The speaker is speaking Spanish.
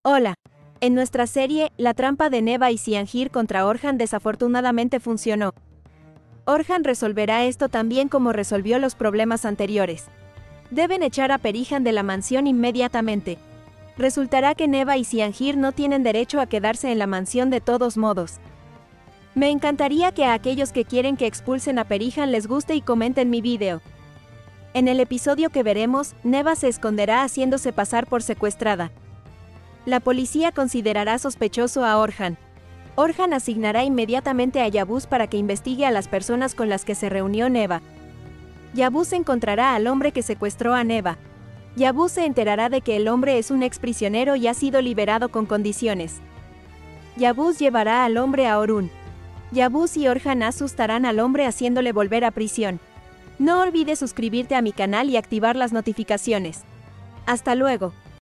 Hola. En nuestra serie, la trampa de Neva y Cianjir contra Orhan desafortunadamente funcionó. Orhan resolverá esto también como resolvió los problemas anteriores. Deben echar a Perihan de la mansión inmediatamente. Resultará que Neva y Cianjir no tienen derecho a quedarse en la mansión de todos modos. Me encantaría que a aquellos que quieren que expulsen a Perihan les guste y comenten mi video. En el episodio que veremos, Neva se esconderá haciéndose pasar por secuestrada. La policía considerará sospechoso a Orhan. Orhan asignará inmediatamente a Yavuz para que investigue a las personas con las que se reunió Neva. Yavuz encontrará al hombre que secuestró a Neva. Yavuz se enterará de que el hombre es un exprisionero y ha sido liberado con condiciones. Yavuz llevará al hombre a Orun. Yavuz y Orhan asustarán al hombre haciéndole volver a prisión. No olvides suscribirte a mi canal y activar las notificaciones. Hasta luego.